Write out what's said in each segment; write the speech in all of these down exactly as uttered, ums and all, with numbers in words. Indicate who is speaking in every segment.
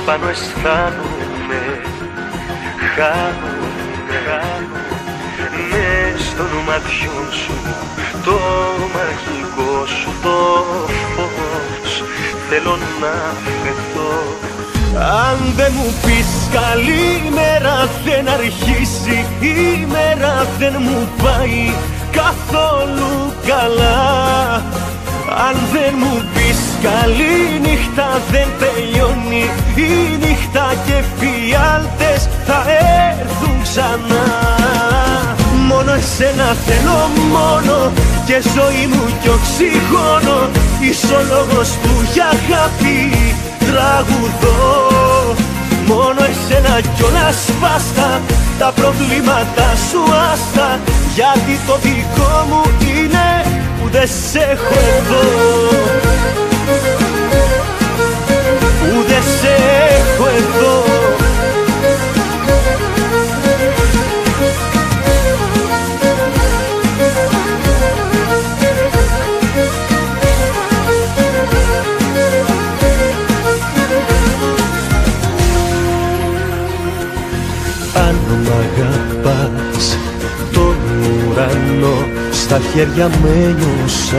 Speaker 1: πάνω αισθάνομαι, χάνομαι, χάνομαι μες των ματιών σου, το μαγικό σου το φως, θέλω να φεθώ. Αν δεν μου πεις καλημέρα, δεν αρχίσει η μέρα, δεν μου πάει καθόλου καλά. Αν δεν μου πεις καλή νύχτα, δεν τελειώνει η νύχτα και φιάλτες θα έρθουν ξανά. Μόνο εσένα θέλω, μόνο και ζωή μου κι οξυγόνο, είσαι ο λόγος που για αγάπη τραγουδώ. Μόνο εσένα κι όλα σπάστα, τα προβλήματα σου άστα, γιατί το δικό μου είναι που δεν σε έχω εδώ, που δεν σε έχω εδώ. Αν μ' αγαπάς, τον ουρανό στα χέρια με νιώσα,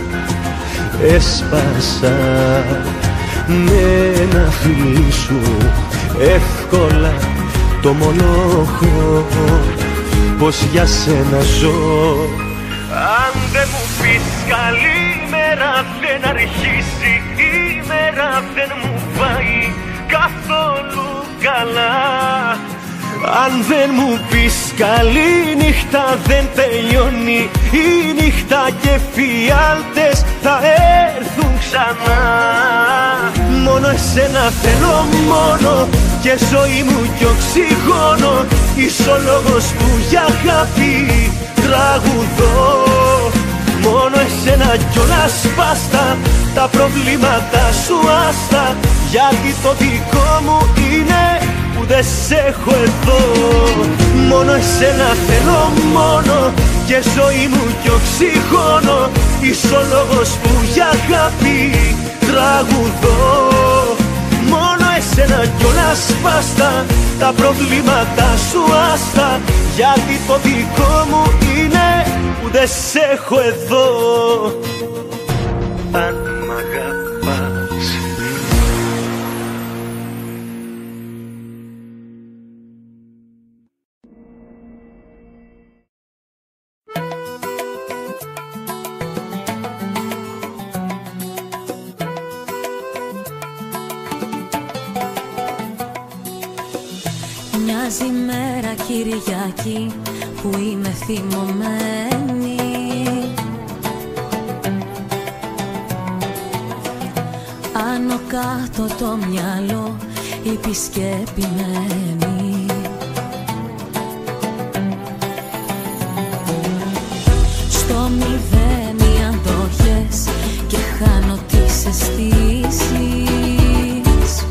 Speaker 1: έσπασα με ένα φιλί σου εύκολα το μονόχο, πως για σένα ζω. Αν δεν μου πεις καλημέρα, δεν αρχίσει η μέρα, δεν μου πάει καθόλου καλά. Αν δεν μου πεις καλή νύχτα, δεν τελειώνει η νύχτα και φιάλτες θα έρθουν ξανά. Μόνο εσένα θέλω, μόνο και ζωή μου κι οξυγόνο, είσαι ο λόγος που για αγάπη τραγουδώ. Μόνο εσένα κι όλα σπάστα, τα προβλήματα σου άστα, γιατί το δικό μου είναι που δεν σε έχω εδώ. Μόνο εσένα θέλω, μόνο και ζωή μου κι οξυγόνο, είσαι ο λόγος που για αγάπη τραγουδώ. Μόνο εσένα κι όλα σπάστα, τα προβλήματα σου άστα, γιατί το δικό μου είναι που δεν σε έχω εδώ. Αν μ' αγαπάς,
Speaker 2: μοιάζει μέρα Κυριακή που είμαι θυμωμένη. Άνω κάτω το μυαλό επισκεπημένη. Στο μηδέν οι αντοχές και χάνω τις αισθήσεις,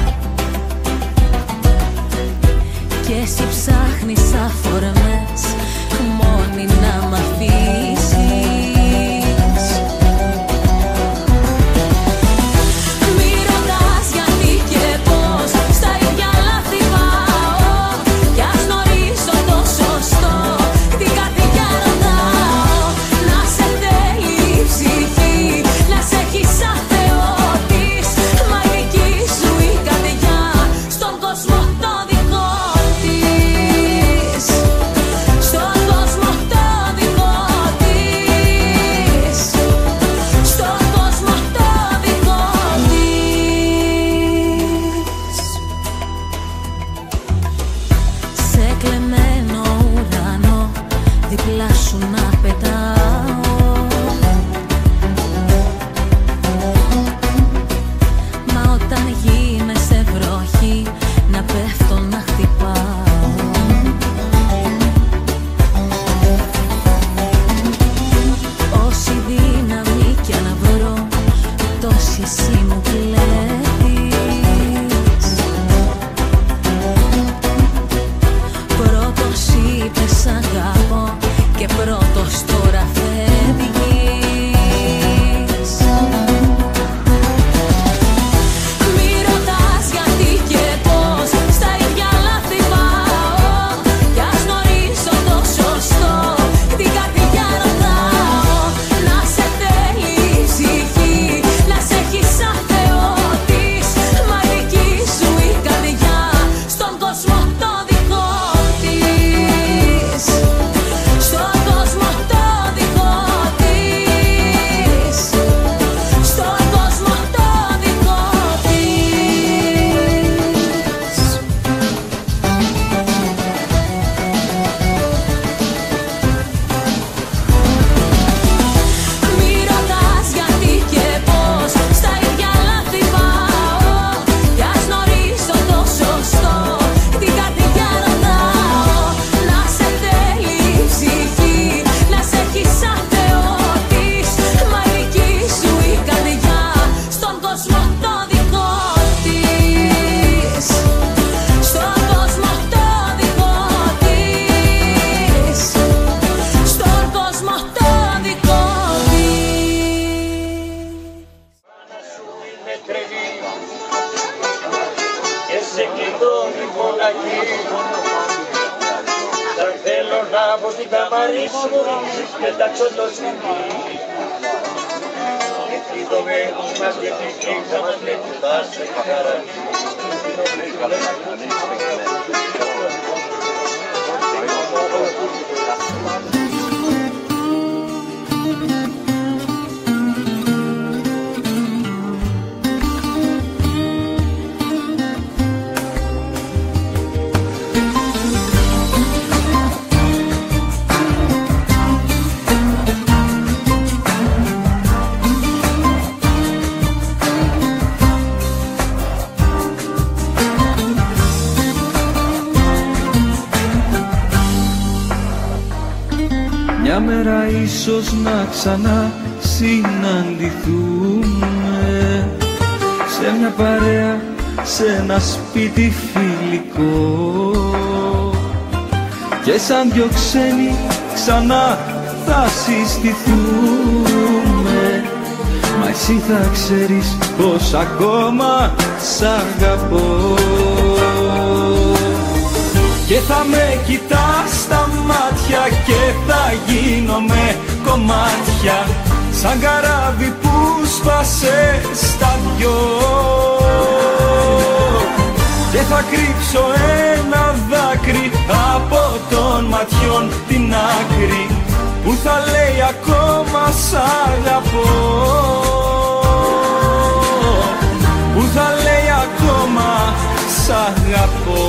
Speaker 2: και εσύ ψάχνεις αφορμές μόνη να μ' αφήσεις. Μη ρωτάς γιατί και πώς, στα ίδια λάθη πάω, κι ας γνωρίσω το σωστό, την καρδιά ρωτάω. Να σε θέλει η ψυχή, να σε έχει σαν θεότης, μα η δική σου η καρδιά στον κόσμο το δικό της. Στον κόσμο το
Speaker 3: φυλακή. Δεν θέλω να πω την καμαρί σου, πετάξω το σπίτι. Το μέγος μας και τη νύχτα μας με κουτάσε και χαρανί.
Speaker 4: Μια μέρα ίσως να ξανά συναντηθούμε σε μια παρέα, σε ένα σπίτι φιλικό και σαν δυο ξένοι ξανά θα συστηθούμε. Μα εσύ θα ξέρεις πως ακόμα σ' αγαπώ και θα με κοιτάς στα μάτια και θα γίνομαι κομμάτια σαν καράβι που σπάσε στα δυο και θα κρύψω ένα δάκρυ από των ματιών την άκρη που θα λέει ακόμα σ' αγαπώ, που θα λέει ακόμα σ' αγαπώ.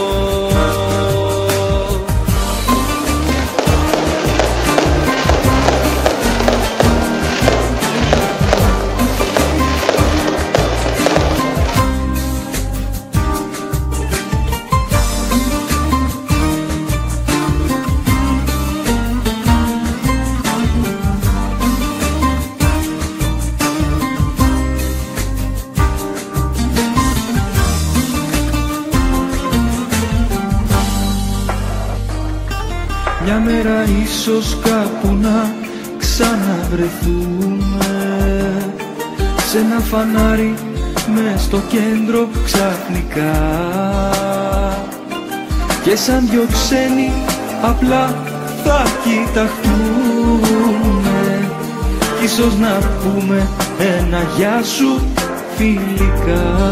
Speaker 4: Μια μέρα ίσως κάπου να ξαναβρεθούμε σε ένα φανάρι μες στο κέντρο ξαφνικά και σαν δυο ξένοι απλά θα κοιταχτούμε κι ίσως να πούμε ένα γεια σου φιλικά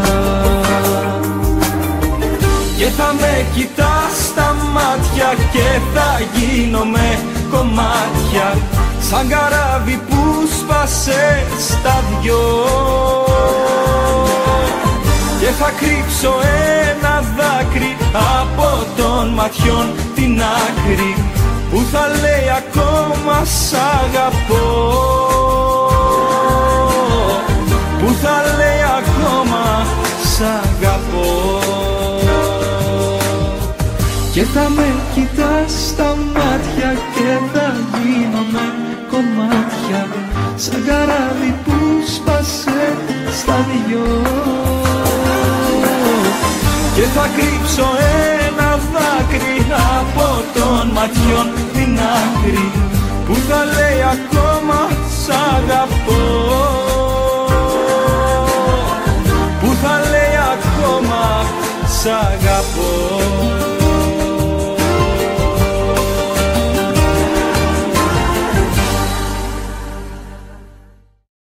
Speaker 4: και θα με κοιτάς στα μάτια και θα γίνομαι κομμάτια σαν καράβι που σπάσε στα δυο και θα κρύψω ένα δάκρυ από των ματιών την άκρη που θα λέει ακόμα σ' αγαπώ, που θα λέει ακόμα σ' αγαπώ και θα με κοιτάς στα μάτια και θα γίνομαι κομμάτια σαν καράβι που σπάσε στα δυο και θα κρύψω ένα δάκρυ από των ματιών την άκρη που θα λέει ακόμα σ' αγαπώ, που θα λέει ακόμα σ' αγαπώ.